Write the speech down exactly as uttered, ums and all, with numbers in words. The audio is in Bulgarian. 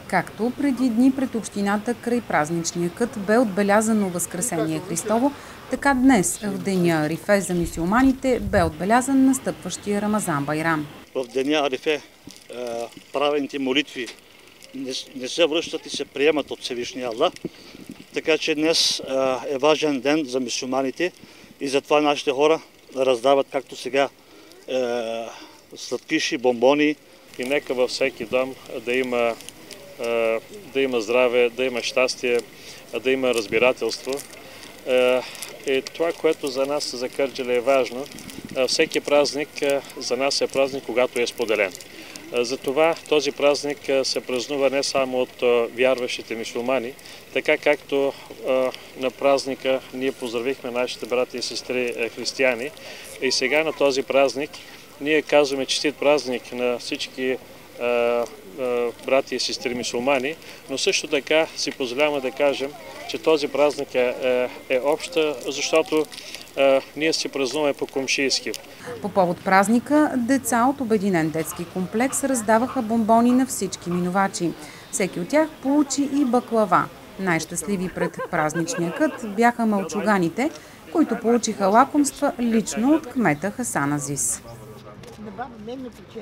Както преди дни пред общината край празничния кът бе отбелязано Възкресение Христово, така днес, в деня Арифе за мюсюлманите, бе отбелязан настъпващия Рамазан Байрам. В деня Арифе правените молитви не се връщат и се приемат от Всевишния Аллах, така че днес е важен ден за мюсюлманите и затова нашите хора раздават, както сега, сладкиши, бомбони. И нека във всеки дом да има, да има здраве, да има щастие, да има разбирателство. И това, което за нас за Кърджали е важно, всеки празник за нас е празник, когато е споделен. Затова този празник се празнува не само от вярващите мюсюлмани, така както на празника ние поздравихме нашите брати и сестри християни. И сега на този празник ние казваме честит празник на всички а, а, брати и сестри мюсюлмани, но също така си позволяваме да кажем, че този празник е, е, е обща, защото а, ние си празнуваме по-комшийски. По повод празника, деца от Обединен детски комплекс раздаваха бомбони на всички минувачи. Всеки от тях получи и баклава. Най-щастливи пред празничния кът бяха мълчуганите, които получиха лакомства лично от кмета Хасан Азис.